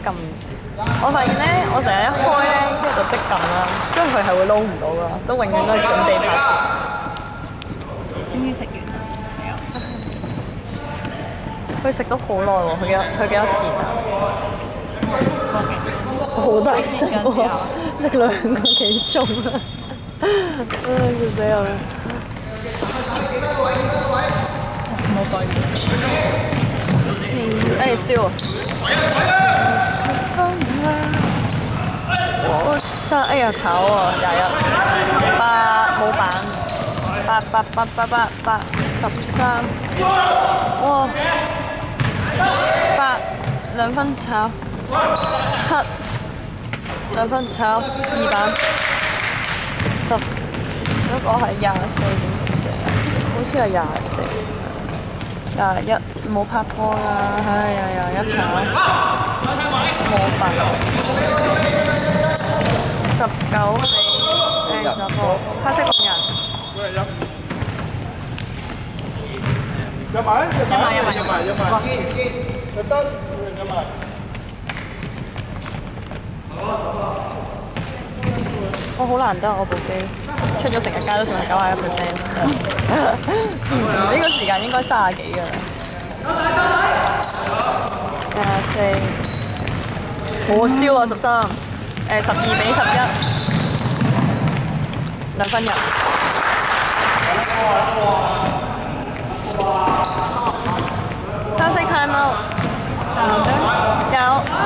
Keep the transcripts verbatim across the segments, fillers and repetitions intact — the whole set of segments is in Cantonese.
撳。我發現咧，我成日一開咧，跟住就即撳啦，跟住佢係會撈唔到噶，都永遠都係準備拍攝。 終於食完啦，係啊！ 佢食都好耐喎，佢幾佢幾多錢啊？好大食喎，食兩個幾鐘啊！唉，笑死我啦！冇對。誒 still。我三哎呀炒喎，廿一八冇板，八八八八八八十三，哇！八兩分炒，七兩分炒二板，十嗰個係廿四點十四啊，好似係廿四。廿一冇拍拖啦，唉呀廿一炒冇辦法。十九四誒就破黑色工人。 入埋，入埋，入埋，入埋，入得，入埋。 我好難得，我部機出咗成日街都仲係九十一 percent。呢個時間應該三十幾㗎啦。廿四，我 still 啊十三，誒十二比十一，兩分入。黑色 time out，有。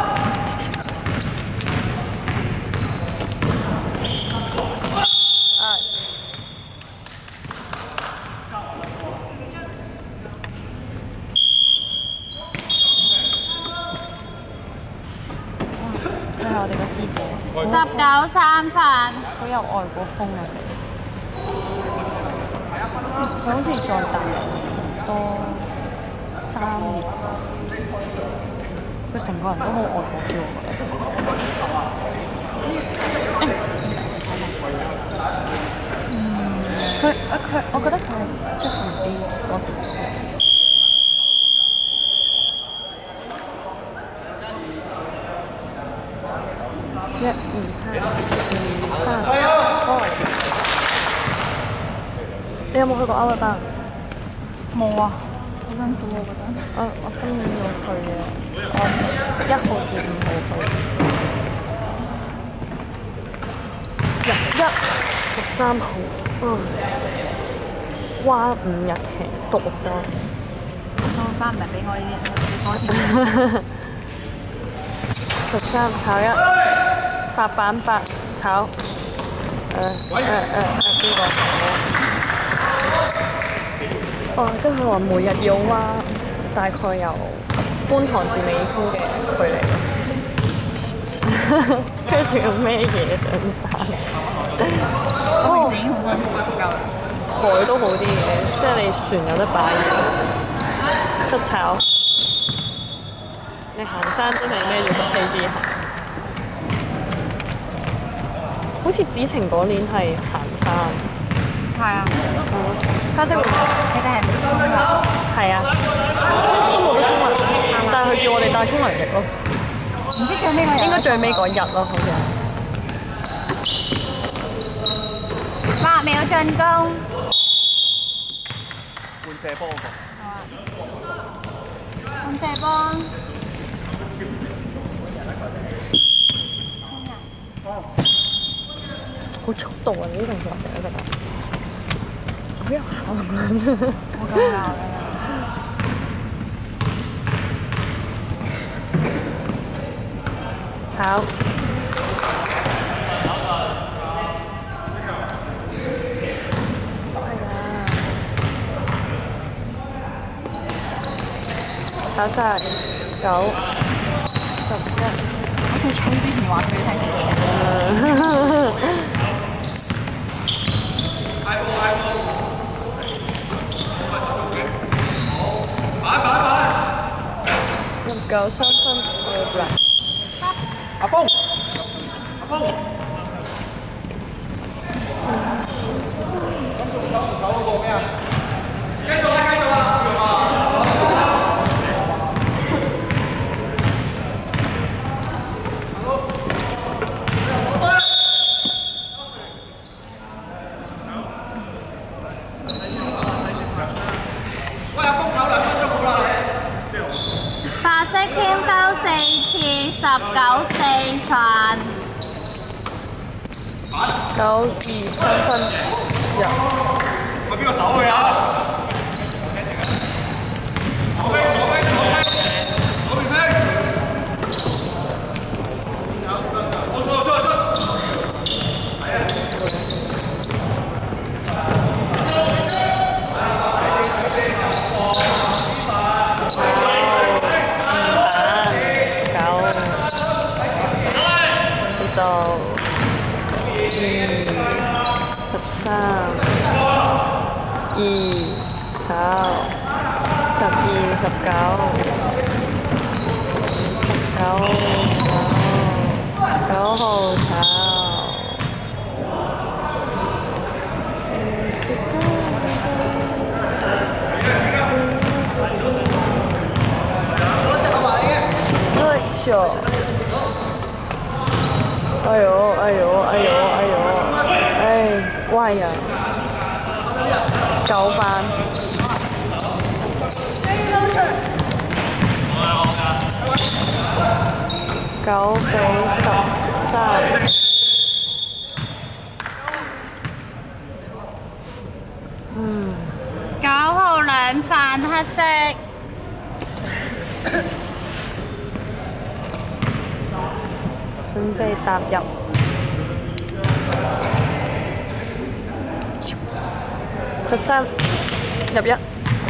我哋個師姐， 十九三分， 好有外國風啊！佢好似再大多三年，佢成個人都好外國 feel，我覺得。嗯，佢啊佢，我覺得佢係出神啲嗰條。一二三，二三，開。你有冇去過歐一班？ 冇啊，好辛苦我覺得。 我我今年要去嘅，我一號至五號去。廿一、十三號，嗯，哇五日期，獨木舟。 我班唔係俾我呢啲， 十三炒一。八板八炒，誒誒誒誒邊個炒？哦，跟住佢話每日要挖大概由觀塘至美孚嘅距離，跟住要孭嘢上山。 我平時已經好辛苦夠啦。 海都好啲嘅，即係你船有得擺嘢。出炒，你行山真係孭住十 K G 行。好似子晴嗰年係行山， 係啊， 嗯，黑色會， 你哋係唔沖涼？ 係啊，都冇得沖涼，但係佢叫我哋帶沖涼液咯。 唔知最尾嗰日， 應該最尾嗰日咯，好似係。 八秒進攻。 換射波嗰個。 好啊。換射波。 好速度啊！呢啲同學成日都覺得好有效咁樣。 好搞笑啊！ 炒。炒晒九十一。 我佢衝之前話佢睇嘅。 十九三分，我來。 阿峰，阿峰。九唔九嗰個咩啊？繼續啦，繼續啦。 九四飯。 九二三分入。 喂，邊個守佢啊？左邊，左邊，左邊，左邊飛。我錯，錯，錯。係啊。知道。十三、二、九、十二、十九、十九、九號炒。對手。哎呦哎呦哎呦哎呦！哎，乖呀！九班。九比十三。嗯。 九號兩飯黑色。 準備踏入。十三入一。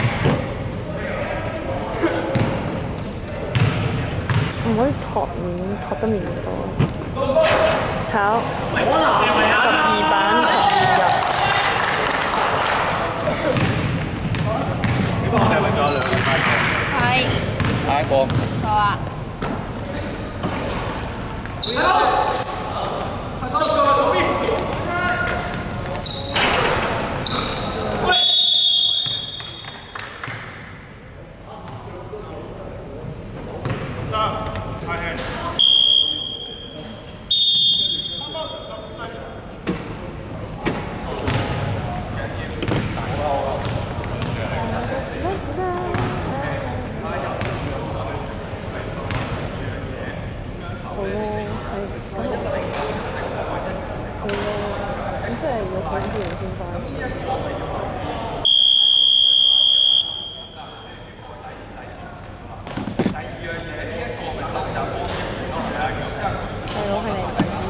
唔可以托面，托得面多。炒十二板十二入。 呢個我哋揾咗兩塊頭。 係。 下一個。 好啊。 即係要講完先翻。細佬係靚仔啲。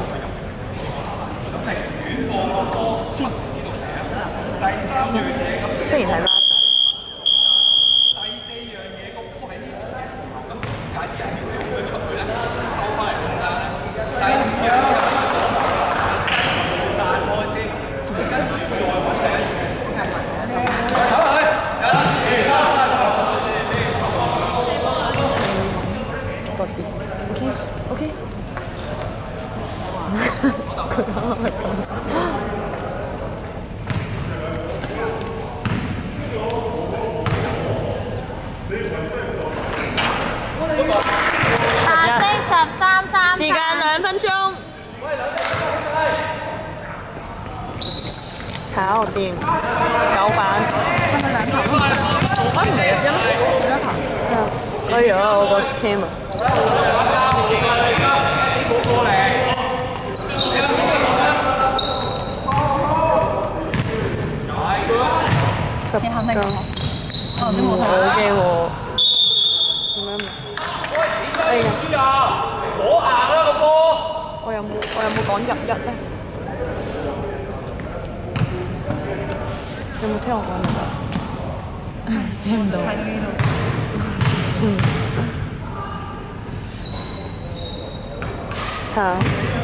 雖然係拉仔。第四樣嘢個波喺呢邊嘅時候，咁點解啲人要用佢出去咧？收翻嚟㗎啦。第五樣。OK，OK。佢啱啱係咁。 白色十三三。 時間兩分鐘。炒掂。九板。分咗兩頭咯。啊唔係入一咯，入一頭。係啊。哎呀，我個 cam 啊。十個。哦，你冇睇。好驚喎。點樣？哎呀！攞硬啦個波！我有冇我有冇講入一咧？有冇聽我講入一？聽唔到。睇到呢度。嗯。炒。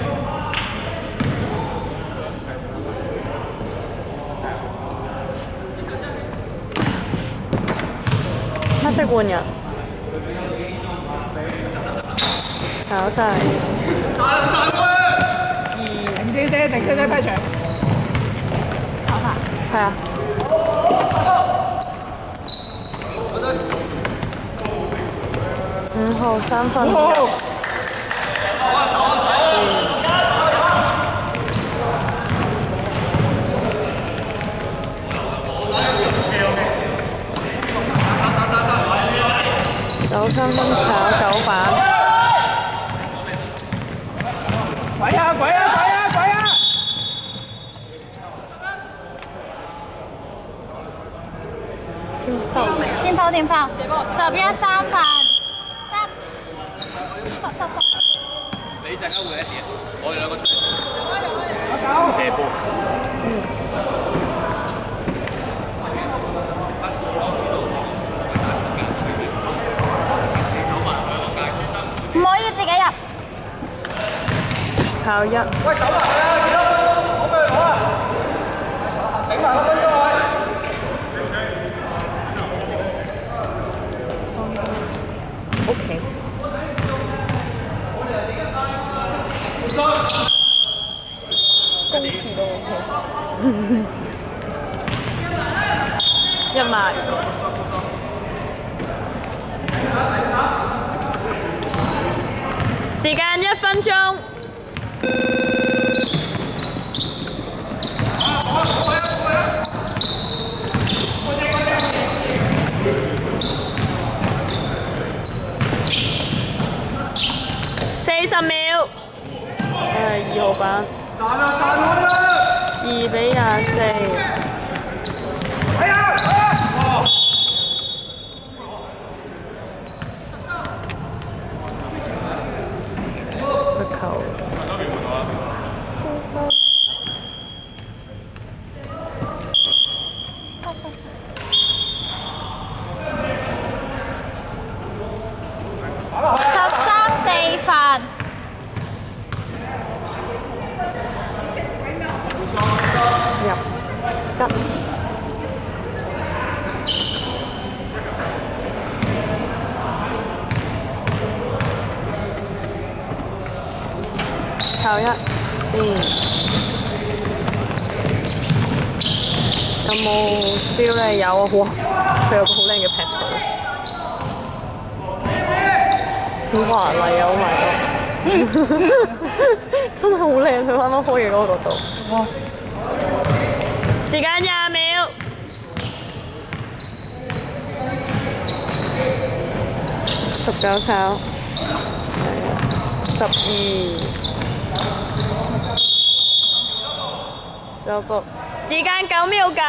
黑色換人。炒晒。二。停姐姐，停姐姐批場。炒晒。係啊。五號三分入。九三分炒九板。 鬼啊鬼啊鬼啊鬼啊！ 點炮點炮，十一三分，三，十十十。 你陣間會一點，我哋兩個出嚟射波。 唔可以自己入。 炒一。 喂，走埋去啊！幾多分鐘？攞俾佢攞啊！頂埋個分鐘位。 O K。公詞都 O K。一埋。時間一分鐘。四十秒。誒，二號板。二比廿四。炒一，嗯，有冇 spill 咧？有啊，哇！佢有個好靚嘅劈腿，好華麗啊！好埋真係好靚，佢啱啱開嘅嗰個角度。哇！時間廿秒。十九炒，十二。走步，時間九秒九。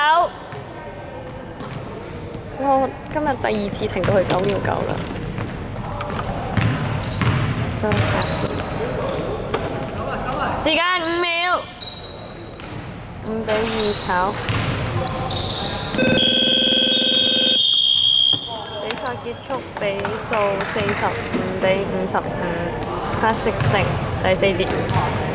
我今日第二次停到去九秒九啦。So happy。時間五秒，五比二炒。比賽結束，比數四十五比五十五，黑色勝第四節。